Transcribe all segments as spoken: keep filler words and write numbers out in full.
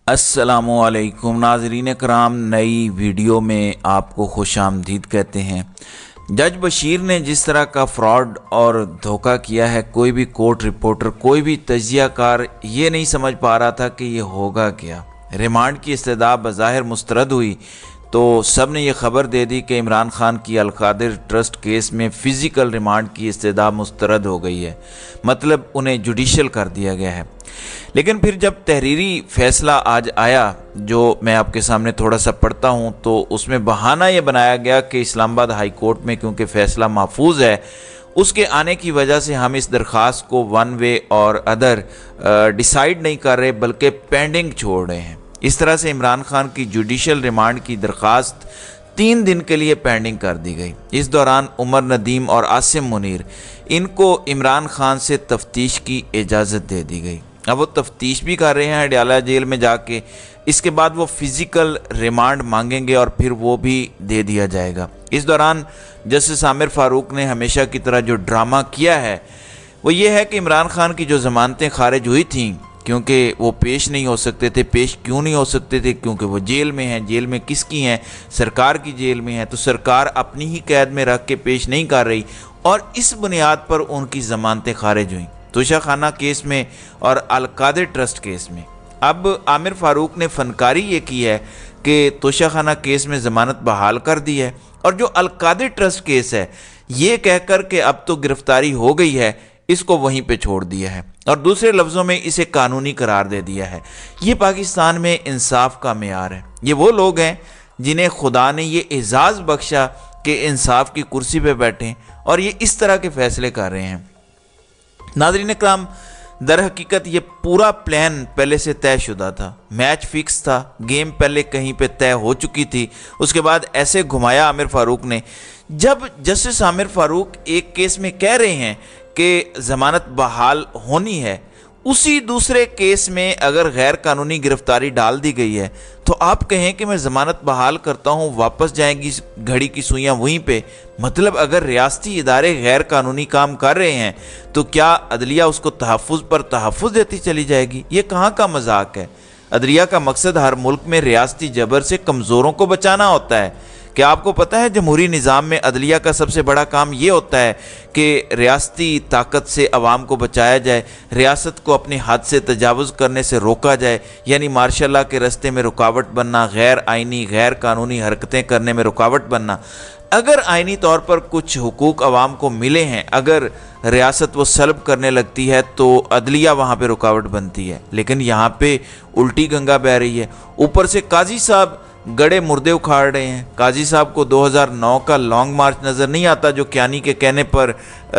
अस्सलामुअलैकुम नाज़रीन कराम, नई वीडियो में आपको खुश आमदीद कहते हैं। जज बशीर ने जिस तरह का फ्रॉड और धोखा किया है, कोई भी कोर्ट रिपोर्टर, कोई भी तजियाकार ये नहीं समझ पा रहा था कि ये होगा क्या। रिमांड की इस्तदा बज़ाहिर मुस्तरद हुई तो सब ने यह खबर दे दी कि इमरान खान की अलकादिर ट्रस्ट केस में फ़िज़िकल रिमांड की इस्तदा मुस्तरद हो गई है, मतलब उन्हें जुडिशल कर दिया गया है। लेकिन फिर जब तहरीरी फ़ैसला आज आया, जो मैं आपके सामने थोड़ा सा पढ़ता हूँ, तो उसमें बहाना ये बनाया गया कि इस्लामाबाद हाई कोर्ट में क्योंकि फ़ैसला महफूज है, उसके आने की वजह से हम इस दरख्वास्त को वन वे और अदर डिसाइड नहीं कर रहे बल्कि पेंडिंग छोड़ रहे हैं। इस तरह से इमरान खान की जुडिशल रिमांड की दरख्वास्त तीन दिन के लिए पेंडिंग कर दी गई। इस दौरान उमर नदीम और आसिम मुनीर, इनको इमरान खान से तफ्तीश की इजाज़त दे दी गई। अब वो तफ्तीश भी कर रहे हैं अडयाला जेल में जाके। इसके बाद वो फिज़िकल रिमांड मांगेंगे और फिर वो भी दे दिया जाएगा। इस दौरान जस्टिस आमिर फ़ारूक ने हमेशा की तरह जो ड्रामा किया है वो ये है कि इमरान खान की जो ज़मानतें खारिज हुई थीं, क्योंकि वो पेश नहीं हो सकते थे। पेश क्यों नहीं हो सकते थे? क्योंकि वो जेल में हैं। जेल में किसकी हैं? सरकार की जेल में है। तो सरकार अपनी ही कैद में रख के पेश नहीं कर रही और इस बुनियाद पर उनकी ज़मानतें खारिज हुई, तोशा खाना केस में और अलकादिर ट्रस्ट केस में। अब आमिर फ़ारूक ने फनकारी ये की है कि तोशा खाना केस में ज़मानत बहाल कर दी है और जो अलकादिर ट्रस्ट केस है ये कहकर के अब तो गिरफ्तारी हो गई है, इसको वहीं पे छोड़ दिया है और दूसरे लफ्ज़ों में इसे कानूनी करार दे दिया है। ये पाकिस्तान में इंसाफ का मेयार है। ये वो लोग हैं जिन्हें खुदा ने ये एजाज़ बख्शा कि इंसाफ की कुर्सी पे बैठें और ये इस तरह के फ़ैसले कर रहे हैं। नाज़रीन इकराम, दर हकीकत ये पूरा प्लान पहले से तय शुदा था। मैच फिक्स था, गेम पहले कहीं पे तय हो चुकी थी। उसके बाद ऐसे घुमाया आमिर फ़ारूक ने। जब जस्टिस आमिर फ़ारूक एक केस में कह रहे हैं कि ज़मानत बहाल होनी है, उसी दूसरे केस में अगर गैर कानूनी गिरफ्तारी डाल दी गई है तो आप कहें कि मैं ज़मानत बहाल करता हूँ, वापस जाएंगी घड़ी की सुइयाँ वहीं पे। मतलब अगर रियासती इदारे गैर कानूनी काम कर रहे हैं तो क्या अदलिया उसको तहफ़्फ़ुज़ पर तहफ़्फ़ुज़ देती चली जाएगी? ये कहाँ का मजाक है? अदलिया का मकसद हर मुल्क में रियासती जबर से कमज़ोरों को बचाना होता है। क्या आपको पता है जमहूरी निज़ाम में अदलिया का सबसे बड़ा काम ये होता है कि रियासती ताकत से अवाम को बचाया जाए, रियासत को अपनी हद से तजावुज़ करने से रोका जाए, यानी मार्शल लॉ के रास्ते में रुकावट बनना, गैर आइनी गैर कानूनी हरकतें करने में रुकावट बनना। अगर आइनी तौर पर कुछ हुकूक अवाम को मिले हैं, अगर रियासत वो सल्ब करने लगती है तो अदलिया वहाँ पे रुकावट बनती है। लेकिन यहाँ पे उल्टी गंगा बह रही है। ऊपर से काजी साहब गड़े मुर्दे उखाड़ रहे हैं। काजी साहब को दो हज़ार नौ का लॉन्ग मार्च नज़र नहीं आता जो कियानी के कहने पर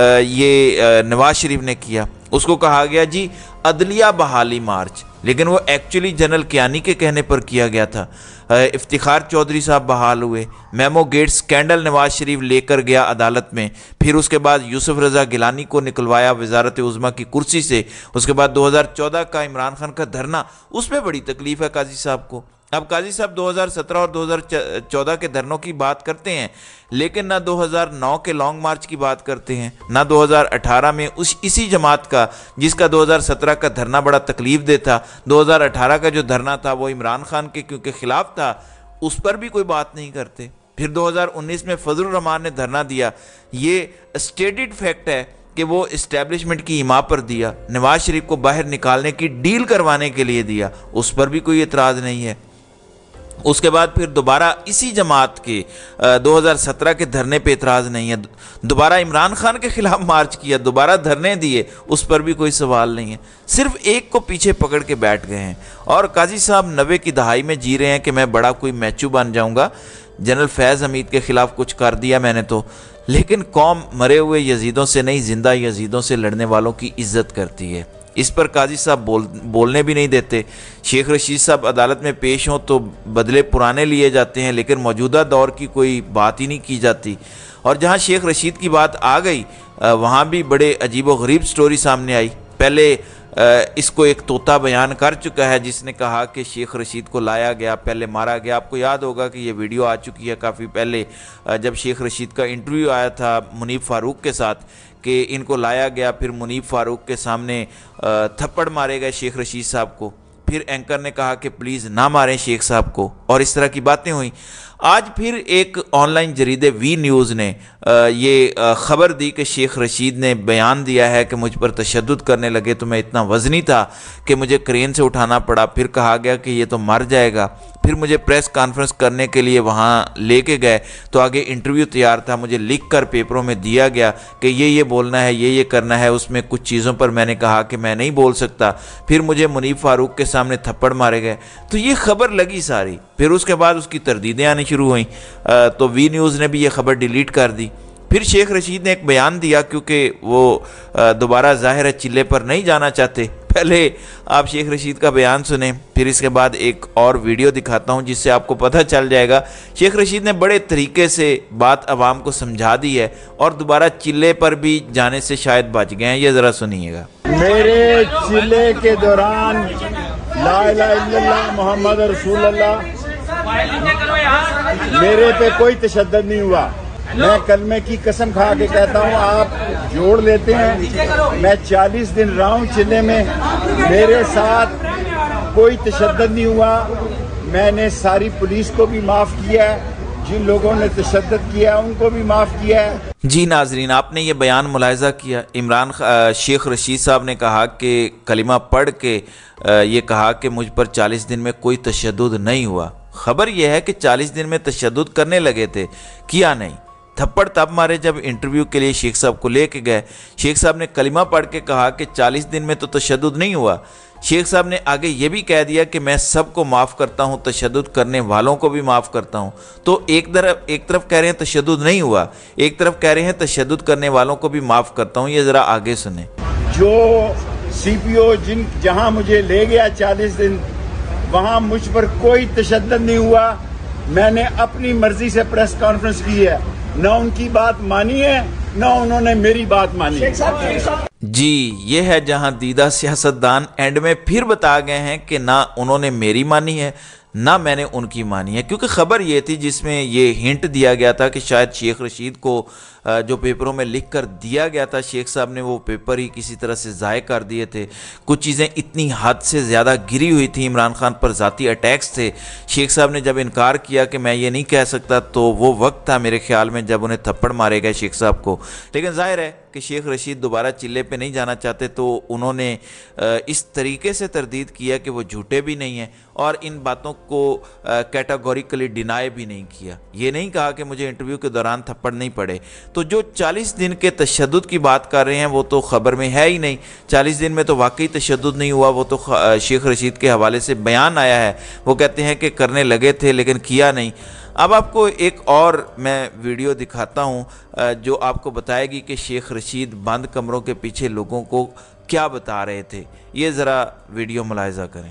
ये नवाज शरीफ ने किया। उसको कहा गया जी अदलिया बहाली मार्च, लेकिन वो एक्चुअली जनरल कियानी के कहने पर किया गया था। इफ्तिखार चौधरी साहब बहाल हुए, memo gate scandal Nawaz Sharif लेकर गया अदालत में, फिर उसके बाद यूसुफ रज़ा गिलानी को निकलवाया वज़ारत उज़्मा की कुर्सी से। उसके बाद दो हज़ार चौदह का इमरान खान का धरना, उसमें बड़ी तकलीफ़ है काजी साहब को। अब काजी साहब दो हज़ार सत्रह और दो हज़ार चौदह के धरनों की बात करते हैं, लेकिन ना दो हज़ार नौ के लॉन्ग मार्च की बात करते हैं, ना दो हज़ार अठारह में उस इसी जमात का जिसका दो हज़ार सत्रह का धरना बड़ा तकलीफ दे था। दो हज़ार अठारह का जो धरना था वो इमरान खान के क्योंकि खिलाफ था, उस पर भी कोई बात नहीं करते। फिर दो हज़ार उन्नीस में फजलुर रहमान ने धरना दिया। ये स्टेटेड फैक्ट है कि वो इस्टेब्लिशमेंट की हिमा पर दिया, नवाज शरीफ को बाहर निकालने की डील करवाने के लिए दिया, उस पर भी कोई एतराज़ नहीं है। उसके बाद फिर दोबारा इसी जमात के दो हज़ार सत्रह के धरने पे एतराज़ नहीं है। दोबारा इमरान खान के खिलाफ मार्च किया, दोबारा धरने दिए, उस पर भी कोई सवाल नहीं है। सिर्फ एक को पीछे पकड़ के बैठ गए हैं और काजी साहब नब्बे की दहाई में जी रहे हैं कि मैं बड़ा कोई मैचू बन जाऊंगा, जनरल फैज़ हमीद के खिलाफ कुछ कर दिया मैंने तो। लेकिन कौम मरे हुए यजीदों से नहीं, जिंदा यजीदों से लड़ने वालों की इज्जत करती है। इस पर काजी साहब बोल बोलने भी नहीं देते। शेख रशीद साहब अदालत में पेश हों तो बदले पुराने लिए जाते हैं, लेकिन मौजूदा दौर की कोई बात ही नहीं की जाती। और जहां शेख रशीद की बात आ गई वहां भी बड़े अजीब व गरीब स्टोरी सामने आई। पहले इसको एक तोता बयान कर चुका है जिसने कहा कि शेख रशीद को लाया गया, पहले मारा गया। आपको याद होगा कि ये वीडियो आ चुकी है काफ़ी पहले, जब शेख रशीद का इंटरव्यू आया था मुनीब फ़ारूक के साथ कि इनको लाया गया, फिर मुनीब फ़ारूक के सामने थप्पड़ मारे गए शेख रशीद साहब को। پھر اینکر نے کہا کہ پلیز نہ ماریں شیخ صاحب کو، اور اس طرح کی باتیں ہوئیں۔ آج پھر ایک آن لائن جریدے وی نیوز نے یہ خبر دی کہ شیخ رشید نے بیان دیا ہے کہ مجھ پر تشدد کرنے لگے تو میں اتنا وزنی تھا کہ مجھے کرین سے اٹھانا پڑا، پھر کہا گیا کہ یہ تو مر جائے گا، پھر مجھے پریس کانفرنس کرنے کے لیے وہاں لے کے گئے تو آگے انٹرویو تیار تھا، مجھے لکھ کر پیپروں میں دیا گیا کہ یہ یہ بولنا ہے، یہ یہ کرنا ہے، اس میں کچھ چیزوں پر میں نے کہا کہ میں نہیں بول سکتا، پھر مجھے منیب فاروق کے سامنے تھپڑ مارے گئے۔ تو یہ خبر لگی ساری، پھر اس کے بعد اس کی تردیدیں آنی شروع ہوئیں تو وی نیوز نے بھی یہ خبر ڈیلیٹ کر دی۔ پھر شیخ رشید نے ایک بیان دیا کیونکہ وہ دوبارہ ظاہر ہے چلے پر نہیں جانا چاہتے۔ پہلے آپ شیخ رشید کا بیان سنیں، پھر اس کے بعد ایک اور ویڈیو دکھاتا ہوں جس سے آپ کو پتہ چل جائے گا۔ شیخ رشید نے بڑے طریقے سے بات عوام کو سمجھا دی ہے اور دوبارہ چلے پر بھی جانے سے شاید بچ گئے ہیں، یہ ذرا سنیے گا۔ میرے چلے کے دوران لا الہ الا اللہ محمد رسول اللہ میرے پہ کوئی تشدد نہیں ہوا۔ میں کلمے کی قسم کھا کے کہتا ہوں، آپ جوڑ لیتے ہیں، میں چالیس دن رہا ہوں چلے میں، میرے ساتھ کوئی تشدد نہیں ہوا۔ میں نے ساری پولیس کو بھی معاف کیا ہے، جن لوگوں نے تشدد کیا ان کو بھی معاف کیا ہے۔ جی ناظرین، آپ نے یہ بیان ملاحظہ کیا، عمران شیخ رشید صاحب نے کہا کہ کلمہ پڑھ کے یہ کہا کہ مجھ پر چالیس دن میں کوئی تشدد نہیں ہوا۔ خبر یہ ہے کہ چالیس دن میں تشدد کرنے لگے تھے، کیا نہیں۔ تھپڑ تب مارے جب انٹرویو کے لیے شیخ صاحب کو لے کے گئے۔ شیخ صاحب نے کلمہ پڑھ کے کہا کہ چالیس دن میں تو تشدد نہیں ہوا۔ شیخ صاحب نے آگے یہ بھی کہہ دیا کہ میں سب کو معاف کرتا ہوں، تشدد کرنے والوں کو بھی معاف کرتا ہوں۔ تو ایک طرف ایک طرف کہہ رہے ہیں تشدد نہیں ہوا، ایک طرف کہہ رہے ہیں تشدد کرنے والوں کو بھی معاف کرتا ہوں، یہ ذرا آگے سنیں۔ جو سی پی او جن جہاں مجھے لے گیا چالیس دن، وہاں مجھ پر کوئی تشدد نہیں ہوا۔ میں نے اپنی مرضی سے پریس کانفرنس کی ہے، نہ ان کی بات مانی ہے نہ انہوں نے میری بات مانی ہے۔ جی یہ ہے جہاں دیدہ سیاستدان اینڈ میں پھر بتا گئے ہیں کہ نہ انہوں نے میری مانی ہے نہ میں نے ان کی مانی ہے، کیونکہ خبر یہ تھی جس میں یہ ہنٹ دیا گیا تھا کہ شاید شیخ رشید کو جو پیپروں میں لکھ کر دیا گیا تھا، شیخ صاحب نے وہ پیپر ہی کسی طرح سے ضائع کر دیے تھے۔ کچھ چیزیں اتنی حد سے زیادہ گری ہوئی تھیں، عمران خان پر ذاتی اٹیکس تھے۔ شیخ صاحب نے جب انکار کیا کہ میں یہ نہیں کہہ سکتا تو وہ وقت تھا میرے خیال میں جب انہیں تھپڑ مارے گئے شیخ صاحب کو۔ لیکن ظاہر ہے کہ شیخ رشید دوبارہ چلے پہ نہیں جانا چاہتے تو انہوں نے اس طریقے سے تردید کیا کہ وہ جھوٹے بھی نہیں ہیں اور ان باتوں کو کیٹاگوریکلی ڈینائی بھی نہیں کیا۔ یہ نہیں کہا کہ مجھے انٹرویو کے دوران تھپڑ نہیں پڑے۔ تو جو چالیس دن کے تشدد کی بات کر رہے ہیں وہ تو خبر میں ہے ہی نہیں، چالیس دن میں تو واقعی تشدد نہیں ہوا، وہ تو شیخ رشید کے حوالے سے بیان آیا ہے، وہ کہتے ہیں کہ کرنے لگے تھے لیکن کیا نہیں۔ اب آپ کو ایک اور میں ویڈیو دکھاتا ہوں جو آپ کو بتائے گی کہ شیخ رشید بند کمروں کے پیچھے لوگوں کو کیا بتا رہے تھے، یہ ذرا ویڈیو ملاحظہ کریں۔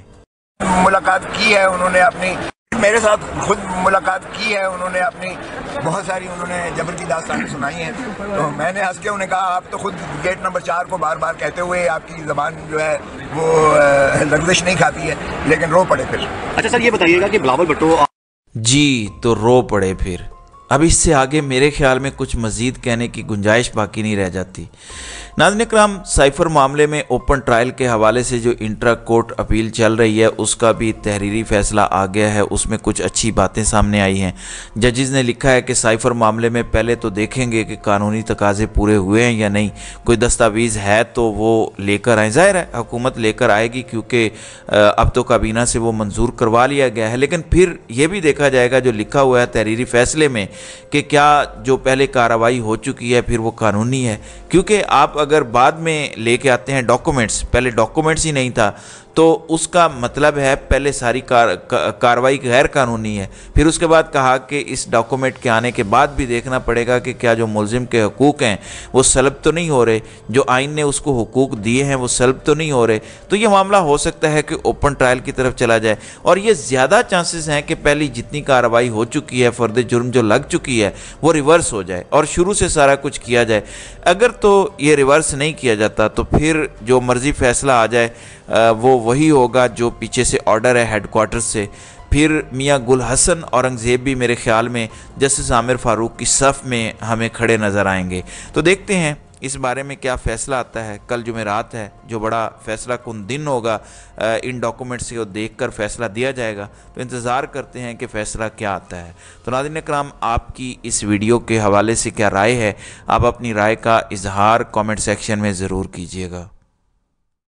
ملاقات کی ہے انہوں نے، اپنی میرے ساتھ خود ملاقات کی ہے انہوں نے، اپنی بہت ساری انہوں نے جبر کی داستانیں سنائی ہیں۔ تو میں نے ہنس کے انہیں کہا آپ تو خود گیٹ نمبر چار کو بار بار کہتے ہوئے آپ کی زبان جو ہے وہ لغزش نہیں کھاتی ہے، لیکن رو پڑے پھر۔ اچھا سر یہ بتائیے گا کہ بلاول بھٹو جی تو رو پڑے پھر، اب اس سے آگے میرے خیال میں کچھ مزید کہنے کی گنجائش باقی نہیں رہ جاتی۔ ناظرین اکرام، سائفر معاملے میں اوپن ٹرائل کے حوالے سے جو انٹرا کورٹ اپیل چل رہی ہے اس کا بھی تحریری فیصلہ آ گیا ہے، اس میں کچھ اچھی باتیں سامنے آئی ہیں۔ ججز نے لکھا ہے کہ سائفر معاملے میں پہلے تو دیکھیں گے کہ قانونی تقاضے پورے ہوئے ہیں یا نہیں، کوئی دستاویز ہے تو وہ لے کر آئیں، ظاہر ہے حکومت لے کر آئے گی کیونکہ اب تو کابینہ سے وہ منظور کروا لیا گیا ہے، لیکن پھر یہ بھی دیکھا جائے گا جو لکھا ہوا ہے تحریری فیصلے میں کہ کیا جو پہلے کارروائی ہو چکی ہے پھر وہ قانونی ہے، کیونکہ آپ اگر بعد میں لے کے آتے ہیں ڈاکومنٹس، پہلے ڈاکومنٹس ہی نہیں تھا تو اس کا مطلب ہے پہلے ساری کارروائی غیر قانونی ہے۔ پھر اس کے بعد کہا کہ اس ڈاکومنٹ کے آنے کے بعد بھی دیکھنا پڑے گا کہ کیا جو ملزم کے حقوق ہیں وہ سلب تو نہیں ہو رہے، جو آئین نے اس کو حقوق دیے ہیں وہ سلب تو نہیں ہو رہے، تو یہ معاملہ ہو سکتا ہے کہ اوپن ٹرائل کی طرف چلا جائے، اور یہ زیادہ چانسز ہیں کہ پہلی جتنی کارروائی ہو چکی ہے، فرد جرم جو لگ چکی ہے وہ ریورس ہو جائے اور شروع سے سارا کچھ کیا جائے۔ اگر تو یہ ریورس نہیں کیا جاتا تو پھر جو مرضی فیصلہ آ جائے وہ وہی ہوگا جو پیچھے سے آرڈر ہے ہیڈ کوارٹر سے۔ پھر میاں گل حسن اورنگزیب بھی میرے خیال میں جسٹس عامر فاروق کی صف میں ہمیں کھڑے نظر آئیں گے۔ تو دیکھتے ہیں इस बारे में क्या फ़ैसला आता है, कल जुमेरात है, जो बड़ा फ़ैसला कुन दिन होगा, इन डॉक्यूमेंट्स को देखकर फ़ैसला दिया जाएगा। तो इंतज़ार करते हैं कि फ़ैसला क्या आता है। तो नाज़रीन इकराम, आपकी इस वीडियो के हवाले से क्या राय है, आप अपनी राय का इजहार कमेंट सेक्शन में ज़रूर कीजिएगा।